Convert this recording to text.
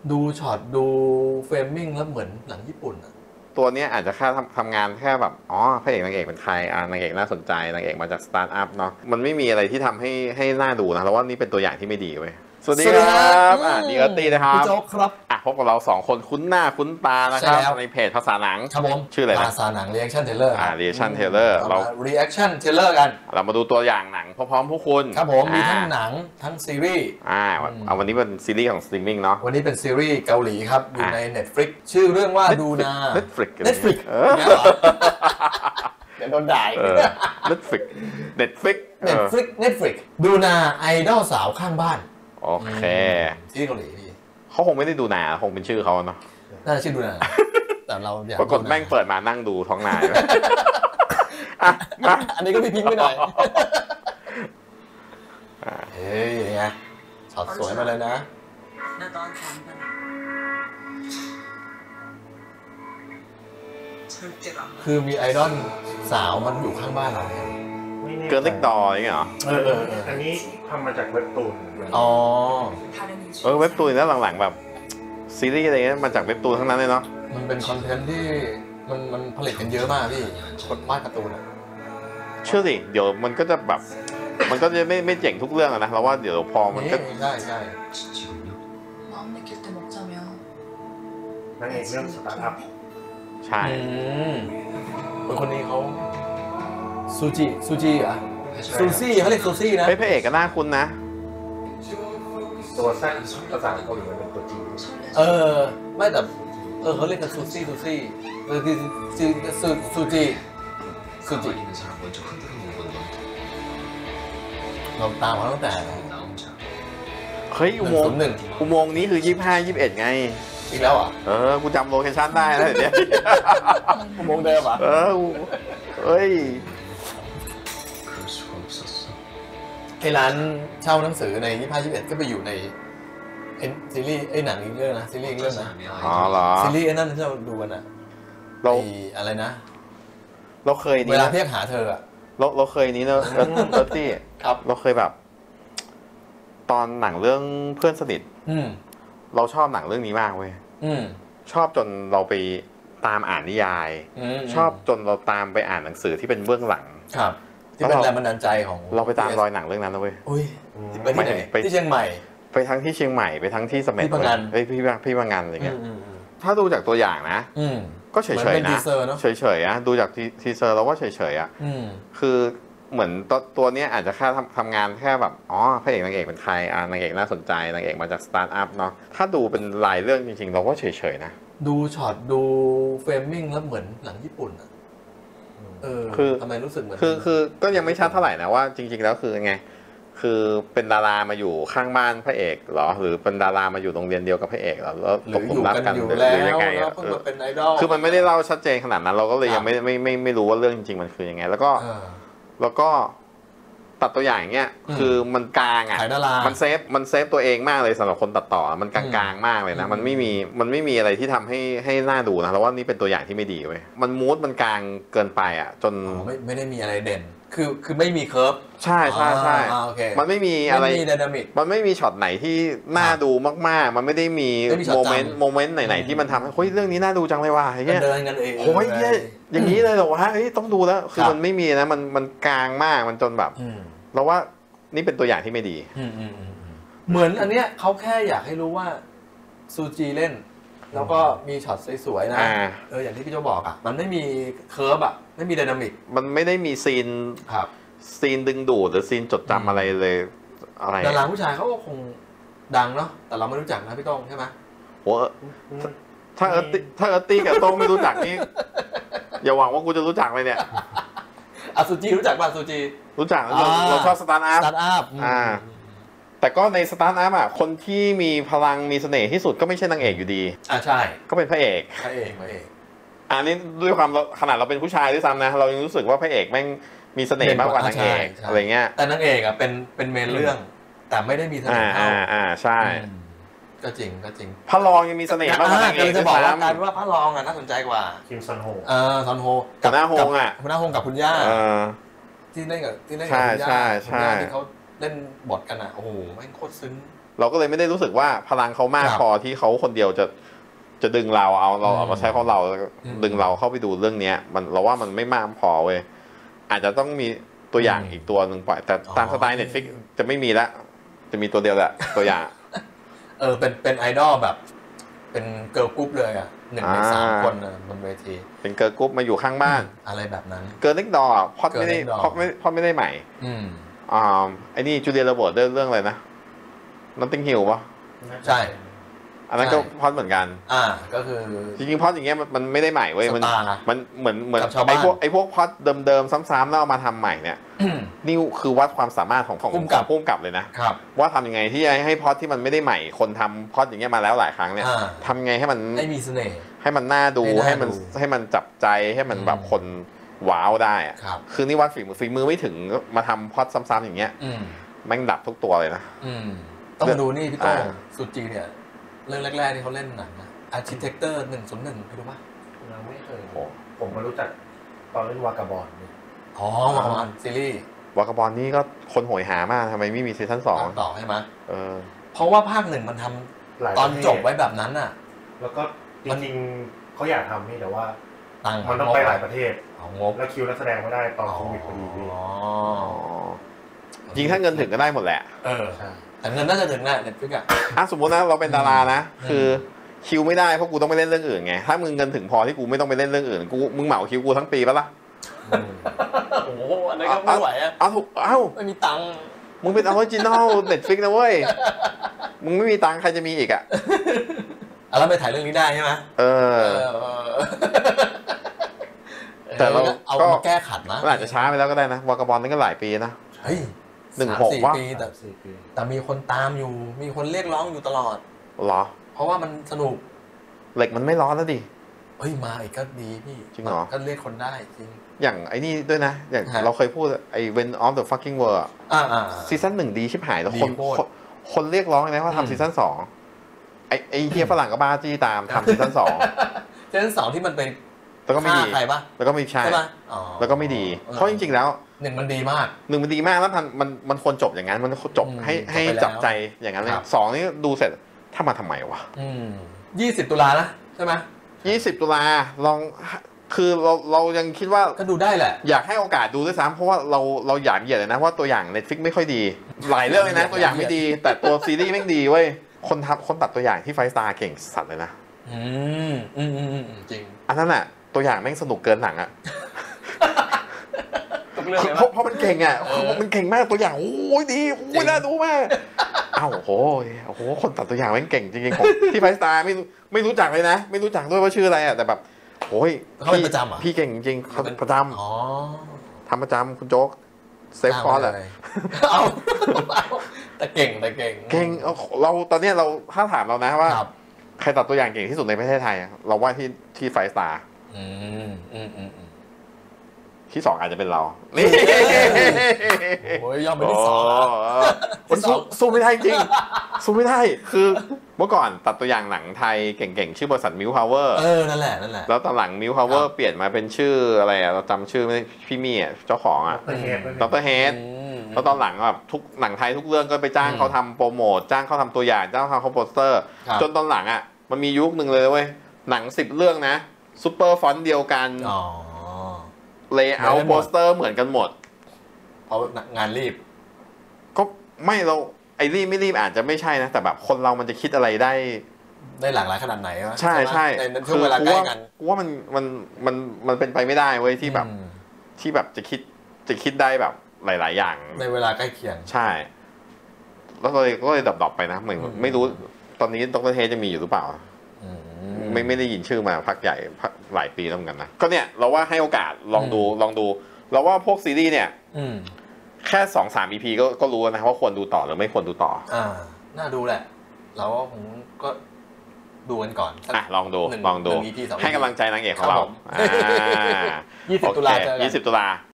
ดูช็อตดูเฟรมมิ่งแล้วเหมือนหนังญี่ปุ่นอะตัวเนี้ยอาจจะแค่ทำงานแค่แบบอ๋อพระเอกนางเอกเป็นใครนางเอกน่าสนใจนางเอกมาจากสตาร์ทอัพเนาะมันไม่มีอะไรที่ทำให้น่าดูนะแล้วว่านี่เป็นตัวอย่างที่ไม่ดีเว้ยสวัสดีครับนี่ก็ตีนะครับพี่โจ๊กครับพบกับเรา2คนคุ้นหน้าคุ้นตานะครับในเพจภาษาหนังครับผมชื่ออะไรนะภาษาหนัง Reaction Trailer Reaction Trailer เรา Reaction Trailer กันเรามาดูตัวอย่างหนังพร้อมๆพวกคุณครับผมมีทั้งหนังทั้งซีรีส์วันนี้เป็นซีรีส์ของสตรีมมิ่งเนาะวันนี้เป็นซีรีส์เกาหลีครับอยู่ใน Netflix ชื่อเรื่องว่าดูนา Netflix เดี๋ยวโดนด่าNetflix ดูนาไอดอลสาวข้างบ้านโอเคที่เกาหลีพี่เขาคงไม่ได้ดูนาคงเป็นชื่อเขาเนาะน่าจะชื่อดูนาแต่เราอยากปรากฏแม่งเปิดมานั่งดูท้องนามาอันนี้ก็พี่พิงค์ไปหน่อยเฮ้ยไงช็อตสวยมาเลยนะคือมีไอดอลสาวมันอยู่ข้างบ้านเราเกิร์ลเล็กดออย่างเงี้ยเหรออันนี้ทำมาจากเว็บตูนอ๋อเว็บตูนแล้วหลังๆแบบซีรีส์อะไรเงี้ยมาจากเว็บตูนทั้งนั้นเลยเนาะมันเป็นคอนเทนต์ที่มันผลิตกันเยอะมากพี่คนวาดการ์ตูนอะเชื่อสิเดี๋ยวมันก็จะแบบมันก็จะไม่เจ๋งทุกเรื่องนะเราว่าเดี๋ยวพอมันก็ใช่นางเอกเรื่องสตาร์ทอัพใช่คนนี้เขาซูจิเหรอซูซี่เขาเรียกซูซี่นะพระเอกก็น่าคุ้นนะตัวแซดภาษาเกาหลีมันเป็นตัวจีไม่แต่เขาเรียกกันซูซี่คือซูจิเราตามมาตั้งแต่เฮ้ยอุโมงค์นี้คือ25-21ไงอีกแล้วอ่ะกูจำโลเคชั่นได้แล้วเดี๋ยวอุโมงค์เดิมอ่ะเฮ้ยไอ้ร้านเช่าหนังสือใน25-21ก็ไปอยู่ในซีรีส์หนังอีกเรื่องนะซีรีส์อีกเรื่องนะอ๋อเหรอซีรีส์นั่นที่เราดูกันอ่ะอะไรนะเราเคยเวลาเรียกหาเธออ่ะเราเคยนี้เนอะตี้ครับเราเคยแบบตอนหนังเรื่องเพื่อนสนิทเราชอบหนังเรื่องนี้มากเว้ยชอบจนเราไปตามอ่านนิยายชอบจนเราตามไปอ่านหนังสือที่เป็นเบื้องหลังครับที่เป็นแรงบันดาลใจของเราไปตามรอยหนังเรื่องนั้นนะเว้ยไปที่ไหนที่เชียงใหม่ไปทั้งที่เชียงใหม่ไปทั้งที่เสม็ดพี่บางงานอะไรเงี้ยถ้าดูจากตัวอย่างนะก็เฉยๆนะเฉยๆนะดูจากทีเซอร์เราว่าเฉยๆอ่ะคือเหมือนตัวเนี้ยอาจจะแค่ทำงานแค่แบบอ๋อพระเอกนางเอกเป็นใครนางเอกน่าสนใจนางเอกมาจากสตาร์ทอัพเนาะถ้าดูเป็นรายเรื่องจริงๆเราก็เฉยๆนะดูช็อตดูเฟรมมิ่งแล้วเหมือนหนังญี่ปุ่นอ่ะคือทำไมรู้สึกเหมือนคือก็ยังไม่ชัดเท่าไหร่นะว่าจริงๆแล้วคือไงคือเป็นดารามาอยู่ข้างบ้านพระเอกเหรอหรือเป็นดารามาอยู่โรงเรียนเดียวกับพระเอกเหรอแล้วตกหลุมรักกันหรือยังไงคือมันไม่ได้เล่าชัดเจนขนาดนั้นเราก็เลยยังไม่รู้ว่าเรื่องจริงๆมันคือยังไงแล้วก็ตัดตัวอย่างเงี้ยคือมันกลางอ่ะมันเซฟตัวเองมากเลยสำหรับคนตัดต่อมันกลางๆมากเลยนะมันไม่มีอะไรที่ทำให้น่าดูนะเราว่านี่เป็นตัวอย่างที่ไม่ดีเว้ยมันมูดมันกลางเกินไปอ่ะจนไม่ได้มีอะไรเด่นคือไม่มีเคิร์ฟใช่มันไม่มีอะไรมันไม่มีช็อตไหนที่น่าดูมากๆมันไม่ได้มีโมเมนต์ไหนๆที่มันทำให้เฮ้ยเรื่องนี้น่าดูจังเลยว่ะอย่างเงี้ยเดินกันเองโอ้ยอย่างนี้เลยเหรอวะเฮ้ยต้องดูแล้วคือมันไม่มีนะมันกลางมากมันจนแบบเราว่านี่เป็นตัวอย่างที่ไม่ดีเหมือนอันเนี้ยเขาแค่อยากให้รู้ว่าซูจีเล่นแล้วก็มีช็อตสวยๆนะอย่างที่พี่โจบอกอ่ะมันไม่มีเคิร์ฟอ่ะไม่มีไดนามิกมันไม่ได้มีซีนดึงดูดหรือซีนจดจำอะไรเลยอะไรดาราผู้ชายเขาก็คงดังเนาะแต่เราไม่รู้จักนะพี่ต้องใช่ไหมโหถ้าเอิร์ตตี้กับโต้งไม่รู้จักนี่อย่าหวังว่ากูจะรู้จักเลยเนี่ยซูจีรู้จักป่ะซูจีรู้จักเราชอบสตาร์ทอัพแต่ก็ในสตาร์ทอัพอ่ะคนที่มีพลังมีเสน่ห์ที่สุดก็ไม่ใช่นางเอกอยู่ดีใช่ก็เป็นพระเอกอันนี้ด้วยความขนาดเราเป็นผู้ชายด้วยซ้ำนะเรายังรู้สึกว่าพระเอกแม่งมีเสน่ห์มากกว่านางเอกอะไรเงี้ยแต่นางเอกอ่ะเป็นเมนเรื่องแต่ไม่ได้มีเสน่ห์เท่าใช่ก็จริงพระรองยังมีเสน่ห์มากกว่านางเอกจะบอกว่าการว่าพระรองอ่ะน่าสนใจกว่าคิมซอนโฮซอนโฮกับหน้าโฮงอ่ะหน้าโฮงกับคุณย่าที่เล่นกับคุณย่าที่เขาเล่นบทกันอ่ะโอ้โหแม่งโคตรซึ้งเราก็เลยไม่ได้รู้สึกว่าพลังเขามากพอที่เขาคนเดียวจะดึงเราเอามาใช้ของเราดึงเราเข้าไปดูเรื่องเนี้ยมันเราว่ามันไม่มากพอเว้ยอาจจะต้องมีตัวอย่างอีกตัวหนึ่งปล่อยแต่ตามสไตล์ Netflix จะไม่มีละจะมีตัวเดียวแหละตัวอย่างเป็นไอดอลแบบเป็นเกิร์ลกรุ๊ปเลยอ่ะ1 ใน 3 คนบนเวทีเป็นเกิร์ลกรุ๊ปมาอยู่ข้างบ้านอะไรแบบนั้นเกิร์ลเน็กดอร์พอดไม่ได้ใหม่ไอ้นี่จูเลียโรเบิร์ตเรื่องอะไรนะน้องติงฮิลปะใช่อันนั้นก็พอดเหมือนกันก็คือจริงๆพอดอย่างเงี้ยมันไม่ได้ใหม่เว้ยมันเหมือนไอ้พวกพอดเดิมๆซ้ำๆแล้วเอามาทำใหม่เนี่ยนี่คือวัดความสามารถของผู้กำกับเลยนะว่าทำยังไงที่ให้พอดที่มันไม่ได้ใหม่คนทำพอดอย่างเงี้ยมาแล้วหลายครั้งเนี่ยทำไงให้มันให้มีเสน่ห์ให้มันน่าดูให้มันจับใจให้มันแบบคนว้าวได้อะคือนี่วัดฝีมือไม่ถึงมาทำพอดซ้ำๆอย่างเงี้ยแม่งดับทุกตัวเลยนะต้องมาดูนี่พี่โต้สุจีเนี่ยเรื่องแรกๆที่เขาเล่นหนังนะ Architecture 101พี่รู้ป่ะเราไม่เคยผมมารู้จักตอนเล่นวากาบอลวากาบอลซีรีส์วากาบอลนี่ก็คนโหยหามากทำไมไม่มีซีซั่น2 ต่อใช่ไหมเพราะว่าภาค 1มันทำตอนจบไว้แบบนั้นน่ะแล้วก็จริงๆเขาอยากทำนี่แต่ว่ามันต้องไปหลายประเทศแล้วคิวนักแสดงไม่ได้ตอนโควิดพอดีจริงถ้าเงินถึงก็ได้หมดแหละแต่เงินน่าจะถึงแหละเน็ตฟลิกซ์สมมตินะเราเป็นดารานะคือคิวไม่ได้เพราะกูต้องไปเล่นเรื่องอื่นไงถ้ามึงเงินถึงพอที่กูไม่ต้องไปเล่นเรื่องอื่นมึงเหมาคิวกูทั้งปีปะล่ะโอ้โหอันนั้นก็ไม่ไหวไม่มีตังค์มึงเป็นออริจินอลเน็ตฟลิกซ์นะเว้ยมึงไม่มีตังค์ใครจะมีอีกอ่ะแล้วไปถ่ายเรื่องนี้ได้ใช่ไหมแต่เราเอามาแก้ขัดนะอาจจะช้าไปแล้วก็ได้นะวากาบอลนั่นก็หลายปีนะเฮ้ย 16 ปีแต่มีคนตามอยู่มีคนเรียกร้องอยู่ตลอดเหรอเพราะว่ามันสนุกเหล็กมันไม่ร้อนแล้วดิเฮ้ยมาอีกก็ดีพี่จริงเหรอก็เรียกคนได้จริงอย่างไอ้นี่ด้วยนะอย่างเราเคยพูดไอ้ When of the fucking world ซีซั่น1ดีชิบหายแล้วคนเรียกร้องนะว่าทำซีซั่น2ไอ้เฮียฝรั่งก็บ้าจี้ตามทำซีซั่น2 ซีซั่น2ที่มันเป็นแล้วก็ไม่ดีใครปะแล้วก็ไม่ใช่แล้วก็ไม่ดีเพราะจริงๆแล้ว 1มันดีมากแล้วมันควรจบอย่างนั้นมันจบให้จับใจอย่างนั้นเลย2นี่ดูเสร็จถ้ามาทำไมวะ 20 ตุลานะใช่ไหม 20 ตุลาลองคือเรายังคิดว่าก็ดูได้แหละอยากให้โอกาสดูด้วยซ้ำเพราะว่าเราอยากเหยียดเลยนะว่าตัวอย่าง Netflix ไม่ค่อยดีหลายเรื่องเลยนะตัวอย่างไม่ดีแต่ตัวซีรีส์แม่งดีเว้ยคนตัดตัวอย่างที่5 Star เก่งสัตว์เลยนะจริงอันนั้นน่ะตัวอย่างแม่งสนุกเกินหนังอ่ะเพราะมันเก่งอ่ะมันเก่งมากตัวอย่างโอ้ยดีโอ้ยน่าดูมากโอ้โหคนตัดตัวอย่างแม่งเก่งจริงๆของที่5 Star ไม่รู้จักเลยนะไม่รู้จักด้วยว่าชื่ออะไรอ่ะแต่แบบโอ้ยเขาเป็นประจำอ่ะพี่เก่งจริงเขาประจำทำประจำคุณโจ๊กเซฟคอร์สแหละแต่เก่งเราตอนนี้เราถ้าถามเรานะว่าใครตัดตัวอย่างเก่งที่สุดในประเทศไทยเราว่าที่5 Starที่2อาจจะเป็นเรานี่โอ้ยยอมไปที่2 สู้ไม่ได้จริงสู้ไม่ได้คือเมื่อก่อนตัดตัวอย่างหนังไทยเก่งๆชื่อบริษัทมิวพาวเวอร์นั่นแหละแล้วตอนหลังมิวพาวเวอร์เปลี่ยนมาเป็นชื่ออะไรเราจำชื่อไม่ได้พี่มี่เจ้าของดร.เฮดแล้วตอนหลังแบบทุกหนังไทยทุกเรื่องก็ไปจ้างเขาทำโปรโมทจ้างเขาทำตัวอย่างจ้างเขาโปสเตอร์จนตอนหลังอ่ะมันมียุคหนึ่งเลยเว้ยหนัง10 เรื่องนะซุปเปอร์ฟอนต์เดียวกันเลเยอร์โปสเตอร์เหมือนกันหมดเพราะงานรีบก็ไม่เราไอ้รีบไม่รีบอาจจะไม่ใช่นะแต่แบบคนเรามันจะคิดอะไรได้หลากหลายขนาดไหนวะใช่ในช่วงเวลาใกล้กันกูว่ามันเป็นไปไม่ได้เว้ยที่แบบจะคิดได้แบบหลายๆอย่างในเวลาใกล้เคียงใช่แล้วก็เลยดรอปไปนะเหมือนไม่รู้ตอนนี้ดร.เทจะมีอยู่หรือเปล่าไม่ได้ยินชื่อมาพักใหญ่หลายปีแล้วเหมือนกันนะก็เนี่ยเราว่าให้โอกาสลองดูเราว่าพวกซีรีส์เนี่ยแค่2-3 EP ก็รู้นะว่าควรดูต่อหรือไม่ควรดูต่อน่าดูแหละเราว่าผมก็ดูกันก่อนลองดูให้กำลังใจนางเอกของเรา 20 ตุลา 20 ตุลา